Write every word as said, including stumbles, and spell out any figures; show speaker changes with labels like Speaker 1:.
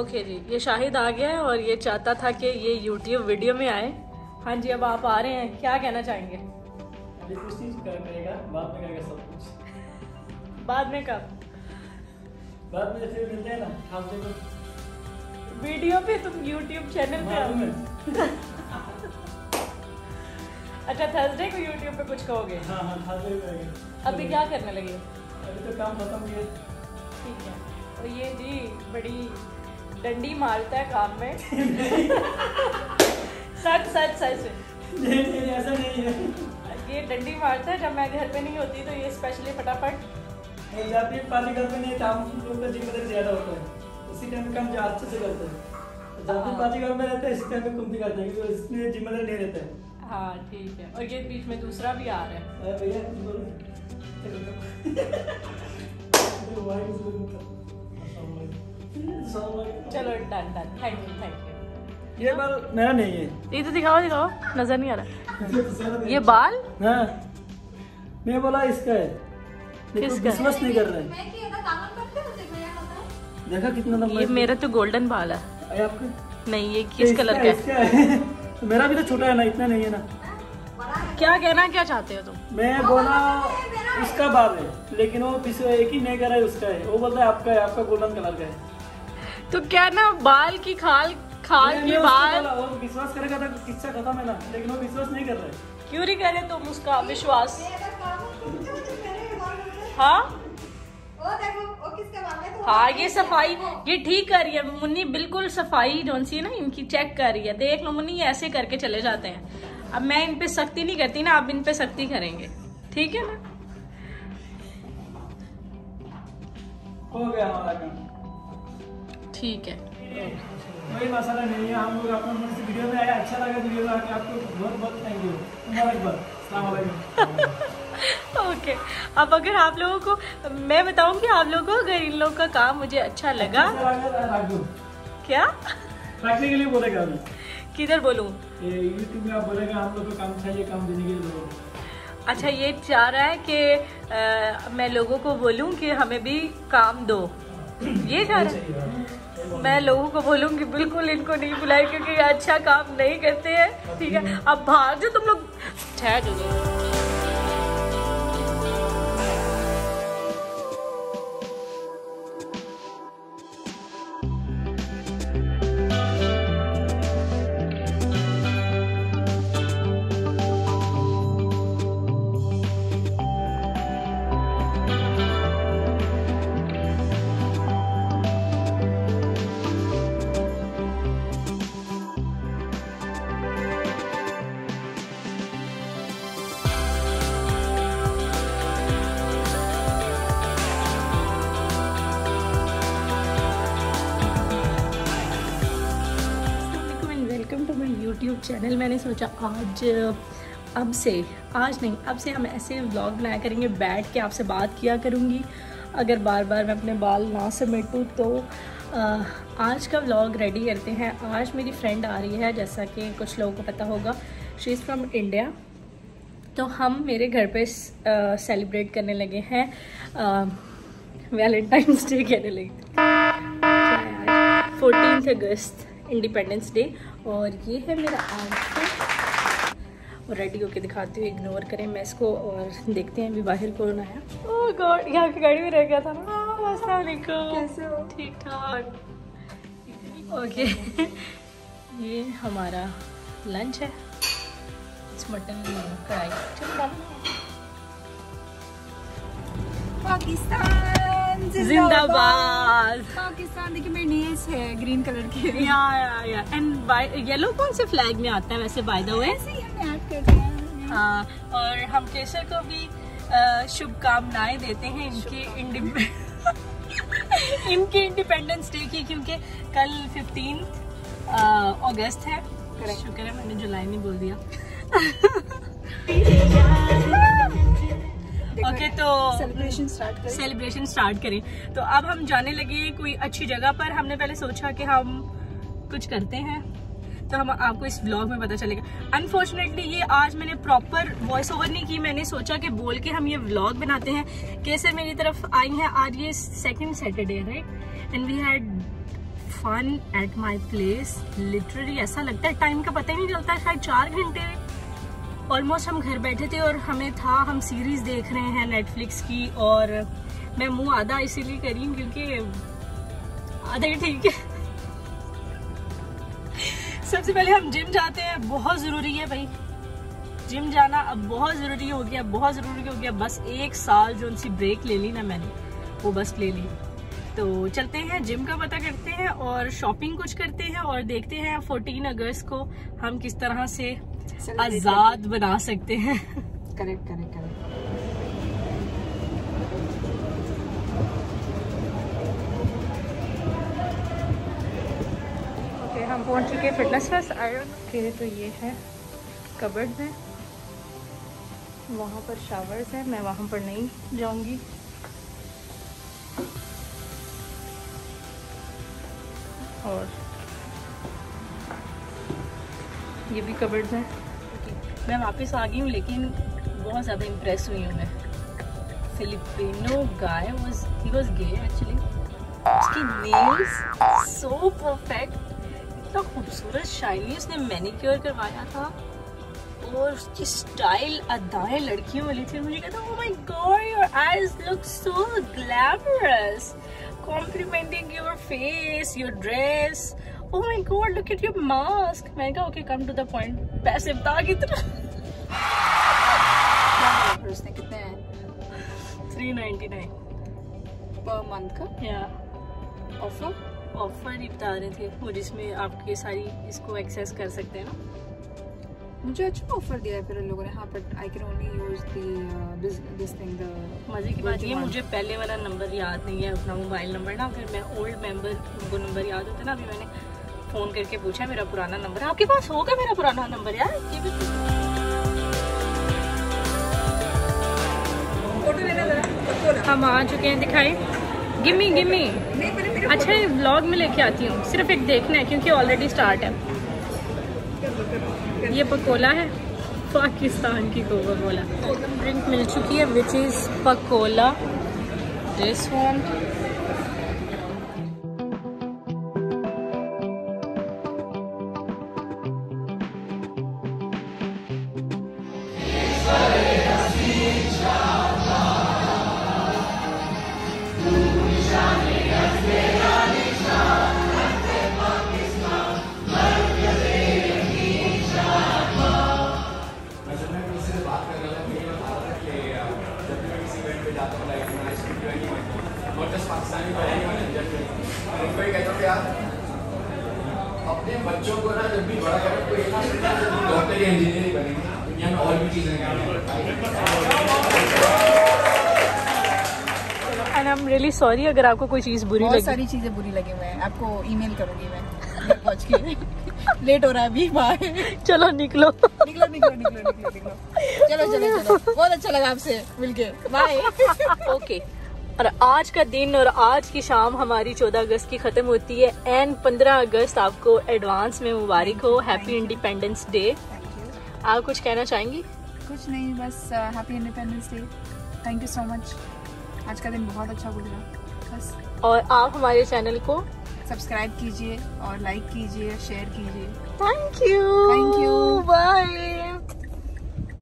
Speaker 1: Okay जी, ये शाहिद आ गया है और ये चाहता था कि ये यूट्यूब वीडियो में आए। हाँ जी, अब आप आ रहे हैं, क्या कहना चाहेंगे?
Speaker 2: अभी कुछ चीज करेगा, बाद में करेगा सब कुछ।
Speaker 1: बाद में कब?
Speaker 2: बाद में फिर मिलते हैं ना, खास जगह
Speaker 1: वीडियो पे तुम यूट्यूब चैनल पे आओ। अच्छा, थर्सडे को यूट्यूब पे कुछ कहोगे?
Speaker 2: हाँ हाँ, थर्सडे को करेंगे।
Speaker 1: अभी क्या करने लगे?
Speaker 2: अभी तो काम खत्म किया।
Speaker 1: ठीक है। और ये जी बड़ी डंडी मारता है काम में। सच सच सच
Speaker 2: नहीं नहीं, ऐसा नहीं है।
Speaker 1: ये डंडी मारता है, जब मैं घर पे नहीं होती तो ये स्पेशली फटाफट
Speaker 2: नहीं जाती पार्टी घर पे नहीं, काम लोग का जिम्मेदारी ज्यादा होता है, उसी टाइम काम जो अच्छे से करते हैं। जब भी पार्टी घर में रहते हैं इसी टाइम पे कुंती करते हैं, क्योंकि इसमें जिम्मेदारी नहीं रहता है।
Speaker 1: हाँ ठीक है। और ये बीच में दूसरा भी आ रहा है।
Speaker 2: अरे भैया
Speaker 1: चलो done done, thank you thank you.
Speaker 2: ये बाल मेरा नहीं है।
Speaker 1: ये तो दिखाओ दिखाओ, नजर नहीं आ रहा। ये बाल?
Speaker 2: हाँ, मैं बोला इसका है,
Speaker 1: किसका?
Speaker 2: विश्वास नहीं कर रहे हैं। देखा कितना लंबा?
Speaker 1: ये मेरा तो गोल्डन बाल है।
Speaker 2: आपका
Speaker 1: नहीं, ये किस कलर का
Speaker 2: इसका है? तो मेरा भी तो छोटा है ना, इतना नहीं है ना।
Speaker 1: क्या कहना क्या चाहते हो तुम?
Speaker 2: मैं बोला उसका बाल है, लेकिन वो एक ही नहीं कर रहा है, उसका है। वो बोलता है आपका है, आपका गोल्डन कलर का है।
Speaker 1: तो क्या ना, बाल की खाल खाल की बाल।
Speaker 2: वो विश्वास करेगा था, किस्सा खत्म है ना, लेकिन वो विश्वास नहीं कर रहा है।
Speaker 1: क्यों नहीं करे तुम उसका विश्वास? हाँ हाँ, ये सफाई ये ठीक कर रही है मुन्नी, बिल्कुल सफाई जोन सी है ना इनकी चेक कर रही है। देख लो मुन्नी, ये ऐसे करके चले जाते हैं। अब मैं इन पे सख्ती नहीं करती ना, अब इन पे सख्ती करेंगे, ठीक है ना?
Speaker 2: हो गया हमारा काम।
Speaker 1: ठीक है,
Speaker 2: कोई मसला नहीं है। हम लोग अपना वीडियो में आया, अच्छा लगा वीडियो में आके, आपको बहुत बहुत थैंक यू, मुबारकबाद, अस्सलाम वालेकुम।
Speaker 1: Okay okay. अब अगर आप लोगों को मैं बताऊं कि आप लोगों को अगर इन लोगों का काम मुझे अच्छा लगा, क्या
Speaker 2: रखने के लिए बोलेगा अभी?
Speaker 1: किधर बोलूं?
Speaker 2: यूट्यूब में आप बोलेगा हम लोग को काम चाहिए, काम देने के लिए बोलेगा।
Speaker 1: अच्छा, ये चाह रहा है कि मैं लोगों को बोलूं कि हमें भी काम दो, ये चाह रहा है। मैं लोगों को बोलूंगी बिल्कुल इनको नहीं बुलाए, क्योंकि ये अच्छा काम नहीं करते हैं, ठीक है? अब भाग जो तुम लोग, ठहर जाओ। YouTube channel. मैंने सोचा आज अब से आज नहीं अब से हम ऐसे व्लॉग बनाया करेंगे, बैठ के आपसे बात किया करूँगी। अगर बार बार मैं अपने बाल ना समेटूँ तो आ, आज का व्लॉग रेडी करते हैं। आज मेरी फ्रेंड आ रही है, जैसा कि कुछ लोगों को पता होगा, शी इज़ फ्रॉम इंडिया। तो हम मेरे घर पे सेलिब्रेट करने लगे हैं, वैलेंटाइंस डे कहने लगे, फोर्टीन अगस्त इंडिपेंडेंस डे। और ये है मेरा आउटफिट, और रेडी होके दिखाती हूँ, इग्नोर करें मैं इसको। और देखते हैं अभी बाहर कौन आया। ओह गॉड, यहाँ की गाड़ी में रह गया था ना। अस्सलाम वालेकुम, कैसे हो? ठीक ठाक। ओके ये हमारा लंच है, मटन कढ़ाई।
Speaker 3: पाकिस्तान
Speaker 1: जिंदाबाद।
Speaker 3: पाकिस्तान देखिए मेरी नेल्स है ग्रीन कलर की।
Speaker 1: या या या एंड येलो कौन से फ्लैग में आता है वैसे, बाय द वे?
Speaker 3: ऐसे ही हम ऐड करते हैं।
Speaker 1: हाँ, और हम केसर को भी शुभकामनाएं देते हैं इनकी इनकी इंडिपेंडेंस डे की, क्योंकि कल फिफ्टीन अगस्त है। शुक्र है मैंने जुलाई नहीं बोल दिया। ओके okay, तो
Speaker 3: सेलिब्रेशन स्टार्ट करें
Speaker 1: सेलिब्रेशन स्टार्ट करें। तो अब हम जाने लगे कोई अच्छी जगह पर। हमने पहले सोचा कि हम कुछ करते हैं, तो हम आपको इस व्लॉग में पता चलेगा। अनफॉर्चुनेटली ये आज मैंने प्रॉपर वॉइस ओवर नहीं की, मैंने सोचा कि बोल के हम ये व्लॉग बनाते हैं। कैसे मेरी तरफ आई हैं, आज ये second Saturday right, and we had fun at my place. Literally ऐसा लगता है टाइम का पता ही नहीं चलता। शायद चार घंटे ऑलमोस्ट हम घर बैठे थे और हमें था हम सीरीज देख रहे हैं नेटफ्लिक्स की, और मैं मुंह आधा इसीलिए करी हूँ क्योंकि आधा ही ठीक है। सबसे पहले हम जिम जाते हैं, बहुत जरूरी है भाई जिम जाना, अब बहुत जरूरी हो गया, बहुत जरूरी हो गया। बस एक साल जो उनसी ब्रेक ले ली ना मैंने, वो बस ले ली। तो चलते हैं जिम का पता करते हैं और शॉपिंग कुछ करते हैं और देखते हैं चौदह अगस्त को हम किस तरह से आजाद बना सकते हैं।
Speaker 3: Correct correct correct.
Speaker 1: ओके हम पहुंच चुके हैं फिटनेस प्लस आयरन के। तो ये है कबर्ड में, वहाँ पर शावर्स है, मैं वहाँ पर नहीं जाऊंगी। और ये भी कबर्ड्स हैं। मैं वापस आ गई हूँ लेकिन बहुत ज़्यादा इम्प्रेस हुई हूँ मैं। Filipino guy was he was gay actually. उसकी नेल्स सो परफेक्ट, इतना खूबसूरत शाइनी उसने मैनिक्योर करवाया था और उसकी स्टाइल अदाएं लड़कियों वाली थी। मुझे कहता oh my god your eyes look so glamorous, complimenting your face, your dress. Oh my god, look at your mask. मैं कहा okay, come to the point. पैसे बता कितना?
Speaker 3: उसने कितने हैं?
Speaker 1: three ninety-nine
Speaker 3: पर मंथ का
Speaker 1: या
Speaker 3: ऑफर
Speaker 1: ऑफर ही बता रहे थे वो, जिसमें आपके सारी इसको एक्सेस कर सकते हैं ना।
Speaker 3: मुझे अच्छा ऑफर दिया है फिर उन लोगों ने। हाँ but I can only use the this thing. द
Speaker 1: मजे की बात ये मुझे पहले वाला नंबर याद नहीं है, अपना मोबाइल नंबर ना। फिर मैं ओल्ड मेंबर, उनको नंबर याद होता है ना। अभी मैंने फोन करके पूछा मेरा पुराना नंबर है, आपके पास होगा मेरा पुराना नंबर यार? ये भी
Speaker 3: फोटो लेना जरा।
Speaker 1: हम आ चुके हैं, दिखाई गिम्मी गिम्मी। अच्छा ये ब्लॉग में लेके आती हूँ, सिर्फ एक देखना है क्योंकि ऑलरेडी स्टार्ट है। ये पकोला है, पाकिस्तान की कोका कोला ड्रिंक मिल चुकी है which is Pakola, this one.
Speaker 4: अपने बच्चों को ना जब भी बड़ा करें तो डॉक्टर या इंजीनियर बनेंगे, दुनिया में और भी चीजें
Speaker 1: and I am really sorry अगर आपको कोई चीज बुरी लगी।
Speaker 3: बहुत सारी चीजें बुरी लगी हुई हैं, आपको ईमेल करूंगी मैं पहुंच के। लेट हो रहा है अभी, बाय।
Speaker 1: चलो निकलो
Speaker 3: निकलो निकलो निकलो निकलो निकलो चलो चलो चलो। बहुत अच्छा लगा आपसे मिलके, बाय।
Speaker 1: ओके और आज का दिन और आज की शाम हमारी चौदह अगस्त की खत्म होती है एंड पंद्रह अगस्त आपको एडवांस में मुबारक हो, हैप्पी इंडिपेंडेंस डे। आप कुछ कहना चाहेंगी?
Speaker 3: कुछ नहीं, बस happy independence day, thank you so much. आज का दिन बहुत अच्छा गुजरा बस।
Speaker 1: और आप हमारे चैनल को
Speaker 3: सब्सक्राइब कीजिए और लाइक कीजिए, शेयर कीजिए।
Speaker 1: Thank you
Speaker 3: thank you,
Speaker 1: bye.